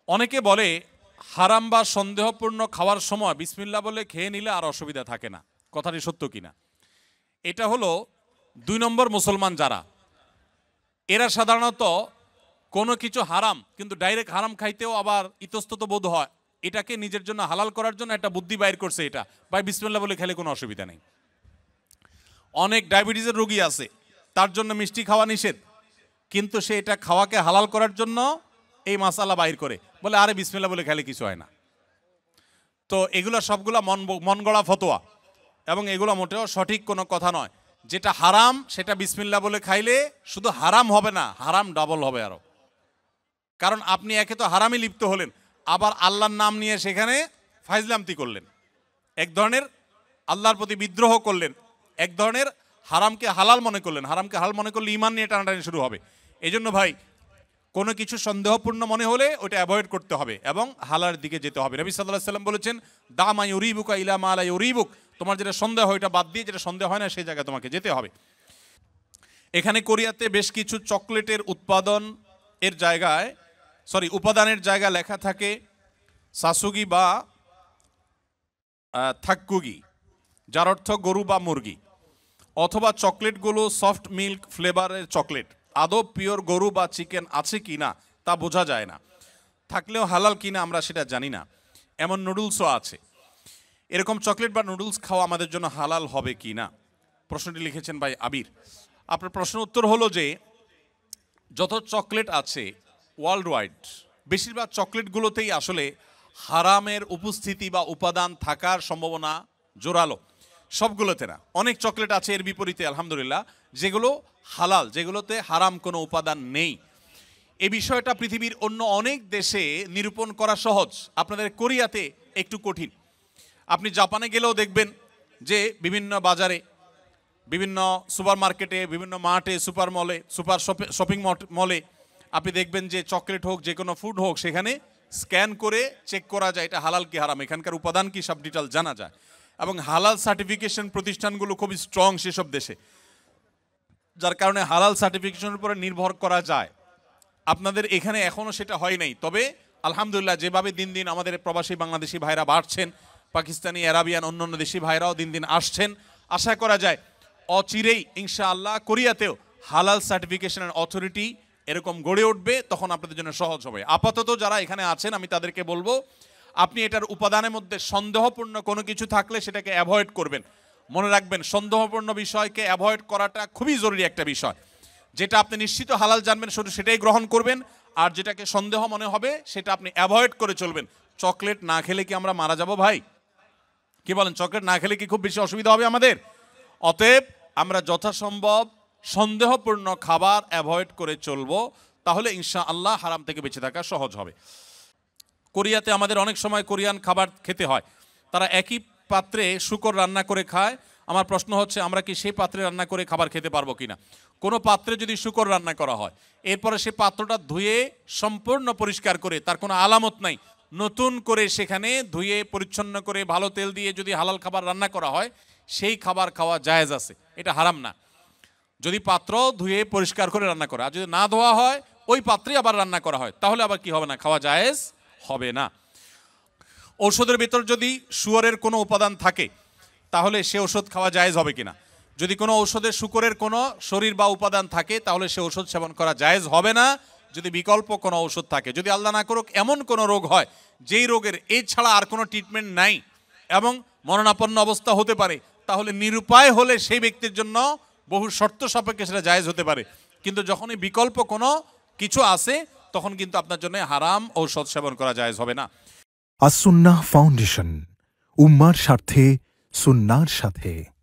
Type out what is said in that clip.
অনেকে বলে হারাম বা সন্দেহপূর্ণ খাওয়ার সময় বিসমিল্লাহ বলে খেয়ে নিলে আর অসুবিধা থাকে না। কথাটি সত্য কিনা? এটা হলো 2 নম্বর মুসলমান যারা, এরা সাধারণত কোনো কিছু হারাম কিন্তু ডাইরেক্ট হারাম খাইতেও আবার ইতস্তত বোধ হয়, এটাকে নিজের জন্য হালাল করার জন্য একটা বুদ্ধি বাইর করছে, এটা ভাই বিসমিল্লাহ বলে খেলে কোনো অসুবিধা নেই। অনেক ডায়াবেটিসের রোগী আছে, তার জন্য মিষ্টি খাওয়া নিষেধ, কিন্তু সে এটা খাওয়াকে হালাল করার জন্য এই মাসালা বাইর করে, বলে আরে বিসমিল্লাহ বলে খেলে কিছু হয় না। তো এগুলো সবগুলা মন গড়া ফতোয়া, এবং এগুলো মোটেও সঠিক কোনো কথা নয়। যেটা হারাম সেটা বিসমিল্লাহ বলে খাইলে শুধু হারাম হবে না, হারাম ডাবল হবে আরো। কারণ আপনি একে তো হারামে লিপ্ত হলেন, আবার আল্লাহর নাম নিয়ে সেখানে ফাইজলামতি করলেন, এক ধরনের আল্লাহর প্রতি বিদ্রোহ করলেন, এক ধরনের হারামকে হালাল মনে করলেন। হারামকে হালাল মনে করলে ঈমান নিয়ে টানাটানি শুরু হবে। এই জন্য ভাই কোনো কিছু সন্দেহপূর্ণ মনে হলে ওটা অ্যাভয়েড করতে হবে এবং হালার দিকে যেতে হবে। নবী সাল্লাল্লাহু আলাইহি সাল্লাম বলেছেন, দা মা ইউরিবুকা ইলা মা লা ইউরিবুক, তোমার যেটা সন্দেহ হয় ওটা বাদ দিয়ে যেটা সন্দেহ হয় না সেই জায়গায় তোমাকে যেতে হবে। এখানে কোরিয়াতে বেশ কিছু চকলেটের উপাদানের জায়গা লেখা থাকে সাসুগি বা থাক্কুগি, যার অর্থ গরু বা মুরগি, অথবা চকলেটগুলো সফট মিল্ক ফ্লেভারের চকলেট। আদৌ পিওর গরু বা চিকেন আছে কি না তা বোঝা যায় না, থাকলেও হালাল কিনা আমরা সেটা জানি না। এমন নুডলসও আছে। এরকম চকলেট বা নুডলস খাওয়া আমাদের জন্য হালাল হবে কি না, প্রশ্নটি লিখেছেন ভাই আবির। আপনার প্রশ্নের উত্তর হলো যে যত চকলেট আছে ওয়ার্ল্ড ওয়াইড, বেশিরভাগ চকলেটগুলোতেই আসলে হারামের উপস্থিতি বা উপাদান থাকার সম্ভাবনা জোরালো। সবগুলোতে না, অনেক চকলেট আছে এর বিপরীতে আলহামদুলিল্লাহ যেগুলো হালাল, যেগুলোতে হারাম কোনো উপাদান নেই। এই বিষয়টা পৃথিবীর অন্য অনেক দেশে নিরূপণ করা সহজ, আপনাদের কোরিয়াতে একটু কঠিন। আপনি জাপানে গেলেও দেখবেন যে বিভিন্ন বাজারে, বিভিন্ন সুপার মার্কেটে, বিভিন্ন মার্টে, সুপার মলে, সুপার শপিং মলে আপনি দেখবেন যে চকলেট হোক যে কোনো ফুড হোক সেখানে স্ক্যান করে চেক করা যায় এটা হালাল কি হারাম, এখানকার উপাদান কি সব ডিটেল জানা যায়। এবং হালাল সার্টিফিকেশন প্রতিষ্ঠানগুলো খুবই স্ট্রং সেসব দেশে, যার কারণে হালাল সার্টিফিকেশনের উপরে নির্ভর করা যায়। আপনাদের এখানে এখনও সেটা হয় নাই, তবে আলহামদুলিল্লাহ যেভাবে দিন দিন আমাদের প্রবাসী বাংলাদেশি ভাইরা বাড়ছেন, পাকিস্তানি, আরাবিয়ান অন্যান্য দেশি ভাইরাও দিন দিন আসছেন, আশা করা যায় অচিরেই ইনশাআল্লাহ কোরিয়াতেও হালাল সার্টিফিকেশনের অথরিটি এরকম গড়ে উঠবে, তখন আপনাদের জন্য সহজ হবে। আপাতত যারা এখানে আছেন আমি তাদেরকে বলবো আপনি এটার উপাদানের মধ্যে সন্দেহপূর্ণ কোনো কিছু থাকলে সেটাকে অ্যাভয়েড করবেন। মনে রাখবেন সন্দেহপূর্ণ বিষয়কে অ্যাভয়েড করাটা খুবই জরুরি একটা বিষয়। যেটা আপনি নিশ্চিত হালাল জানবেন শুধু সেটাই গ্রহণ করবেন, আর যেটাকে সন্দেহ মনে হবে সেটা আপনি অ্যাভয়েড করে চলবেন। চকলেট না খেলে কি আমরা মারা যাব ভাই? কি বলেন? চকলেট না খেলে কি খুব বেশি অসুবিধা হবে আমাদের? অতএব আমরা যথাসম্ভব সন্দেহপূর্ণ খাবার অ্যাভয়েড করে চলবো, তাহলে ইনশাআল্লাহ হারাম থেকে বেঁচে থাকা সহজ হবে। কোরিয়াতে আমাদের অনেক সময় কোরিয়ান খাবার খেতে হয়, তারা একই পাত্রে শূকর রান্না করে খায়। আমার প্রশ্ন হচ্ছে আমরা কি সেই পাত্রে রান্না করে খাবার খেতে পারবো কিনা? কোনো পাত্রে যদি শূকর রান্না করা হয়, এরপরে সে পাত্রটা ধুয়ে সম্পূর্ণ পরিষ্কার করে, তার কোনো আলামত নাই, নতুন করে সেখানে ধুয়ে পরিচ্ছন্ন করে ভালো তেল দিয়ে যদি হালাল খাবার রান্না করা হয়, সেই খাবার খাওয়া জায়েজ আছে, এটা হারাম না। যদি পাত্র ধুয়ে পরিষ্কার করে রান্না করা, আর যদি না ধোয়া হয় ওই পাত্রে আবার রান্না করা হয়, তাহলে আবার কি হবে না? খাওয়া জায়েজ হবে না। ঔষধের ভিতর যদি শুয়োরের কোনো উপাদান থাকে তাহলে সে ওষুধ খাওয়া জায়েজ হবে কিনা? যদি কোনো ঔষধে শুকরের কোনো শরীর বা উপাদান থাকে তাহলে সে ওষুধ সেবন করা জায়েজ হবে না, যদি বিকল্প কোনো ঔষধ থাকে। যদি আল্লাহ না করুক এমন কোনো রোগ হয় যেই রোগের এই ছাড়া আর কোনো ট্রিটমেন্ট নাই এবং মরণাপন্ন অবস্থা হতে পারে, তাহলে নিরুপায় হলে সেই ব্যক্তির জন্য বহু শর্ত সাপেক্ষে সেটা জায়েজ হতে পারে। কিন্তু যখনই বিকল্প কোনো কিছু আছে তখন কিন্তু আপনার জন্য হারাম ঔষধ সেবন করা জায়েজ হবে না। আস-সুন্নাহ ফাউন্ডেশন, উম্মার স্বার্থে সুন্নাহর সাথে।